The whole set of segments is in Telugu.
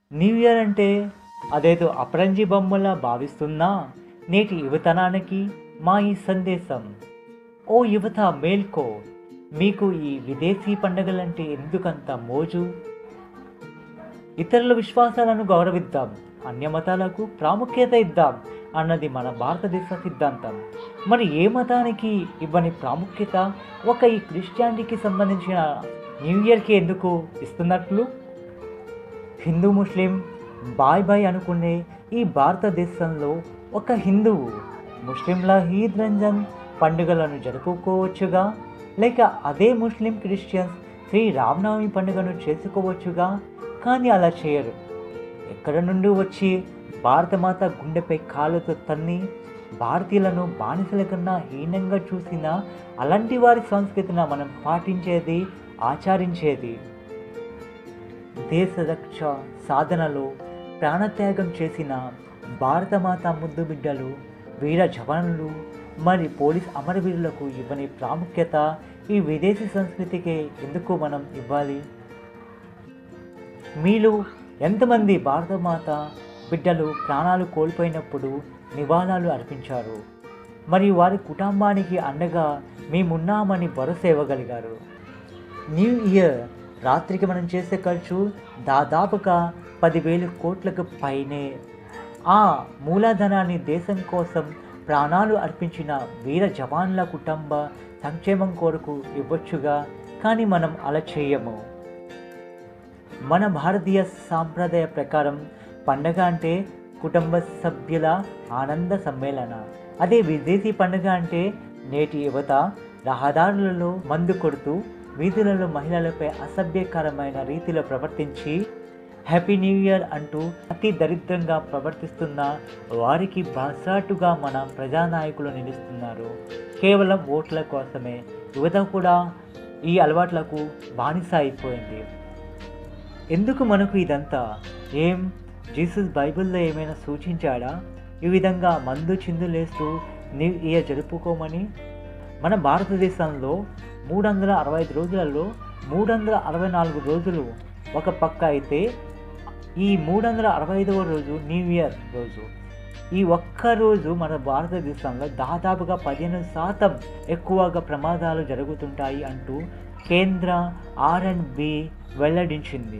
న్యూ ఇయర్ అంటే అదేదో అపరంజి బొమ్మలా భావిస్తున్నా నేటి యువతనానికి మా ఈ సందేశం. ఓ యువత మేల్కో, మీకు ఈ విదేశీ పండుగలంటే ఎందుకంత మోజు? ఇతరుల విశ్వాసాలను గౌరవిద్దాం, అన్యమతాలకు ప్రాముఖ్యత ఇద్దాం అన్నది మన భారతదేశ సిద్ధాంతం. మరి ఏ మతానికి ఇవ్వని ప్రాముఖ్యత ఒక ఈ క్రిస్టియానిటీకి సంబంధించిన న్యూ ఇయర్కి ఎందుకు ఇస్తున్నట్లు? హిందూ ముస్లిం బాయ్ బాయ్ అనుకునే ఈ భారతదేశంలో ఒక హిందువు ముస్లింల ఈద్ రంజాన్ పండుగలను జరుపుకోవచ్చుగా, లేక అదే ముస్లిం క్రిస్టియన్స్ శ్రీ రామనవమి పండుగను చేసుకోవచ్చుగా. కానీ అలా చేయరు. ఎక్కడ నుండి వచ్చి భారతమాత గుండెపై కాళ్ళతో తన్ని భారతీయులను బానిసల కన్నా హీనంగా చూసిన అలాంటి వారి సంస్కృతిని మనం పాటించేది, ఆచరించేది. దేశ రక్ష సాధనలో ప్రాణత్యాగం చేసిన భారతమాత ముద్దు బిడ్డలు, వీర జవానులు, మరి పోలీస్ అమరవీరులకు ఇవ్వని ప్రాముఖ్యత ఈ విదేశీ సంస్కృతికి ఎందుకు మనం ఇవ్వాలి? మీలో ఎంతమంది భారతమాత బిడ్డలు ప్రాణాలు కోల్పోయినప్పుడు నివాళులు అర్పించారు, మరియు వారి కుటుంబానికి అండగా మేమున్నామని భరోసా ఇవ్వగలిగారు? న్యూ ఇయర్ రాత్రికి మనం చేసే ఖర్చు దాదాపుగా 10,000 కోట్లకు పైనే. ఆ మూలధనాన్ని దేశం కోసం ప్రాణాలు అర్పించిన వీర జవాన్ల కుటుంబ సంక్షేమం కొరకు ఇవ్వచ్చుగా. కానీ మనం అలా చేయము. మన భారతీయ సాంప్రదాయ ప్రకారం పండగ అంటే కుటుంబ సభ్యుల ఆనంద సమ్మేళన. అదే విదేశీ పండుగ అంటే నేటి యువత రహదారులలో మందు కొడుతూ వీధులలో మహిళలపై అసభ్యకరమైన రీతిలో ప్రవర్తించి హ్యాపీ న్యూ ఇయర్ అంటూ అతి దరిద్రంగా ప్రవర్తిస్తున్న వారికి బాసాటుగా మన ప్రజానాయకులు నిలుస్తున్నారు. కేవలం ఓట్ల కోసమే. యువత కూడా ఈ అలవాట్లకు బానిస అయిపోయింది. ఎందుకు మనకు ఇదంతా? ఏం జీసస్ బైబిల్లో ఏమైనా సూచించాడా ఈ విధంగా మందు చిందులేస్తూ న్యూ ఇయర్ జరుపుకోమని? మన భారతదేశంలో 365 రోజులలో 364 రోజులు ఒక పక్క అయితే, ఈ 365వ రోజు న్యూ ఇయర్ రోజు. ఈ ఒక్కరోజు మన భారతదేశంలో దాదాపుగా 15% ఎక్కువగా ప్రమాదాలు జరుగుతుంటాయి అంటూ కేంద్ర R&B వెల్లడించింది.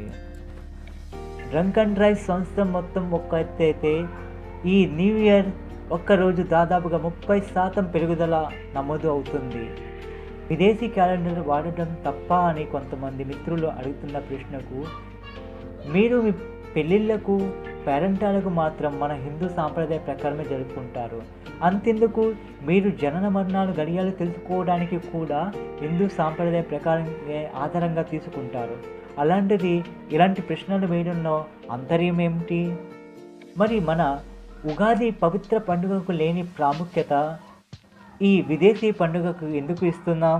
డ్రంక్ అండ్ డ్రైవ్ సంస్థ మొత్తం ఒక్క ఎత్తు అయితే, ఈ న్యూ ఇయర్ ఒక్కరోజు దాదాపుగా 30% పెరుగుదల నమోదు అవుతుంది. విదేశీ క్యాలెండర్ వాడటం తప్ప అని కొంతమంది మిత్రులు అడుగుతున్న ప్రశ్నకు, మీరు మీ పెళ్ళిళ్ళకు పేరెంటాలకు మాత్రం మన హిందూ సాంప్రదాయ ప్రకారమే జరుపుకుంటారు. అంతెందుకు, మీరు జనన మరణాలు గడియాలు తెలుసుకోవడానికి కూడా హిందూ సాంప్రదాయ ప్రకారం ఆధారంగా తీసుకుంటారు. అలాంటిది ఇలాంటి ప్రశ్నలు వేయడంలో అంతర్యం ఏమిటి? మరి మన ఉగాది పవిత్ర పండుగకు లేని ప్రాముఖ్యత ఈ విదేశీ పండుగకు ఎందుకు ఇస్తున్నాం?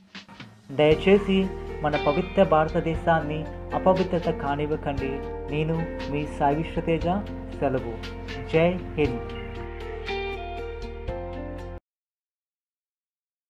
దయచేసి మన పవిత్ర భారతదేశాన్ని అపవిత్రత కానివ్వకండి. నేను మీ సాయి విశ్వతేజ. సెలవు. జై హింద్.